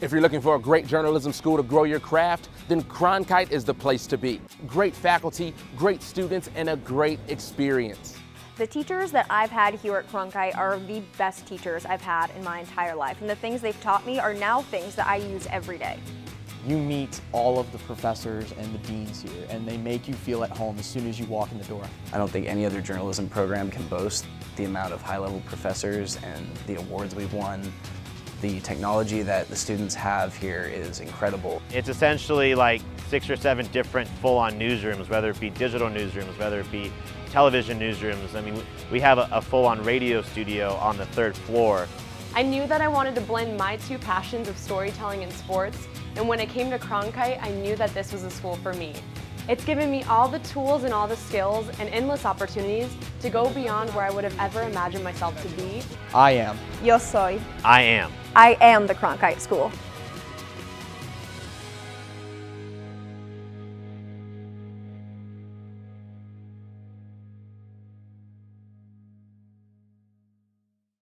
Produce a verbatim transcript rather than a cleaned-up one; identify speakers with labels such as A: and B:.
A: If you're looking for a great journalism school to grow your craft, then Cronkite is the place to be. Great faculty, great students, and a great experience.
B: The teachers that I've had here at Cronkite are the best teachers I've had in my entire life, and the things they've taught me are now things that I use every day.
C: You meet all of the professors and the deans here, and they make you feel at home as soon as you walk in the door.
D: I don't think any other journalism program can boast the amount of high-level professors and the awards we've won. The technology that the students have here is incredible.
E: It's essentially like six or seven different full-on newsrooms, whether it be digital newsrooms, whether it be television newsrooms. I mean, we have a, a full-on radio studio on the third floor.
F: I knew that I wanted to blend my two passions of storytelling and sports, and when it came to Cronkite, I knew that this was a school for me. It's given me all the tools and all the skills and endless opportunities to go beyond where I would have ever imagined myself to be.
C: I am.
B: Yo soy.
E: I am.
B: I am the Cronkite School.